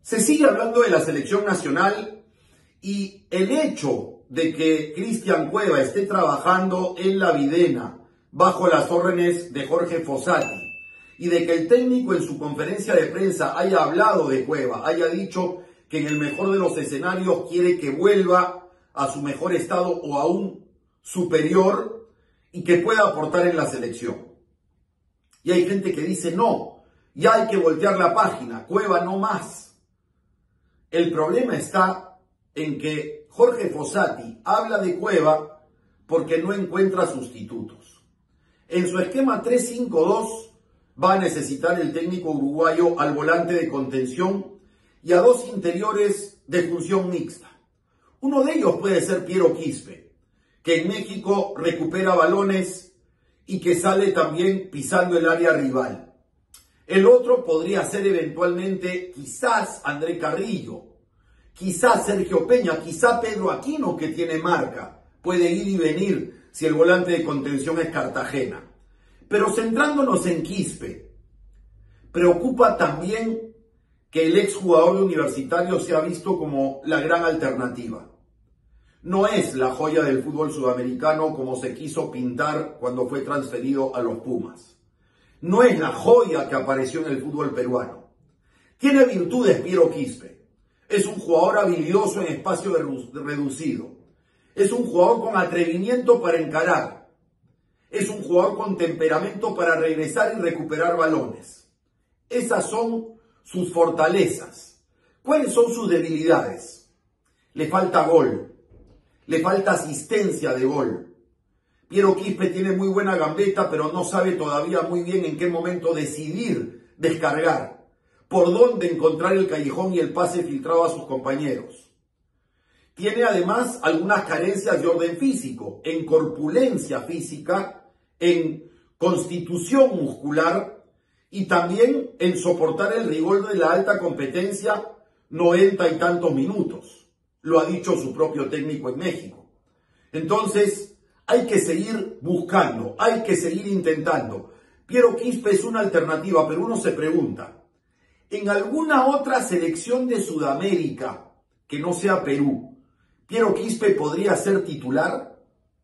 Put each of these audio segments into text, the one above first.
Se sigue hablando de la selección nacional y el hecho de que Cristian Cueva esté trabajando en la Videna bajo las órdenes de Jorge Fossati y de que el técnico en su conferencia de prensa haya hablado de Cueva, haya dicho que en el mejor de los escenarios quiere que vuelva a su mejor estado o aún superior y que pueda aportar en la selección. Y hay gente que dice no, ya hay que voltear la página, Cueva no más. El problema está en que Jorge Fossati habla de Cueva porque no encuentra sustitutos. En su esquema 3-5-2 va a necesitar el técnico uruguayo al volante de contención y a dos interiores de función mixta. Uno de ellos puede ser Piero Quispe, que en México recupera balones y que sale también pisando el área rival. El otro podría ser eventualmente quizás André Carrillo, quizás Sergio Peña, quizá Pedro Aquino, que tiene marca, puede ir y venir si el volante de contención es Cartagena. Pero centrándonos en Quispe, preocupa también que el exjugador Universitario sea visto como la gran alternativa. No es la joya del fútbol sudamericano como se quiso pintar cuando fue transferido a los Pumas. No es la joya que apareció en el fútbol peruano. Tiene virtudes Piero Quispe. Es un jugador habilidoso en espacio reducido. Es un jugador con atrevimiento para encarar. Es un jugador con temperamento para regresar y recuperar balones. Esas son sus fortalezas. ¿Cuáles son sus debilidades? Le falta gol. Le falta asistencia de gol. Piero Quispe tiene muy buena gambeta, pero no sabe todavía muy bien en qué momento decidir descargar, por dónde encontrar el callejón y el pase filtrado a sus compañeros. Tiene además algunas carencias de orden físico, en corpulencia física, en constitución muscular y también en soportar el rigor de la alta competencia 90 y tantos minutos. Lo ha dicho su propio técnico en México. Entonces, hay que seguir buscando, hay que seguir intentando. Piero Quispe es una alternativa, pero uno se pregunta, ¿en alguna otra selección de Sudamérica que no sea Perú, Piero Quispe podría ser titular?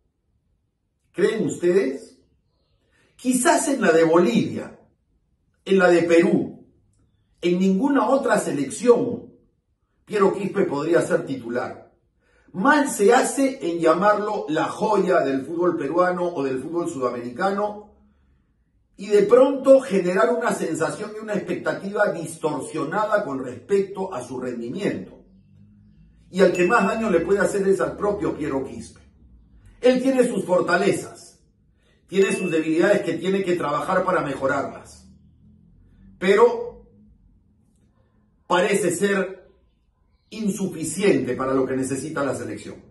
¿Creen ustedes? Quizás en la de Bolivia, en la de Perú, en ninguna otra selección Piero Quispe podría ser titular. Mal se hace en llamarlo la joya del fútbol peruano o del fútbol sudamericano y de pronto generar una sensación y una expectativa distorsionada con respecto a su rendimiento. Y al que más daño le puede hacer es al propio Piero Quispe. Él tiene sus fortalezas, tiene sus debilidades que tiene que trabajar para mejorarlas. Pero parece ser insuficiente para lo que necesita la selección.